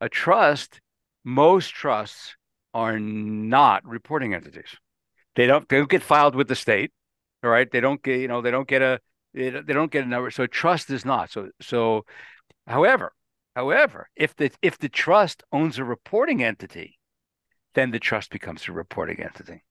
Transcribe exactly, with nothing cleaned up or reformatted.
A trust, most trusts are not reporting entities. They don't they don't get filed with the state. All right. They don't get, you know, they don't get a they they don't get a number. So trust is not. So so however, however, if the if the trust owns a reporting entity, then the trust becomes a reporting entity.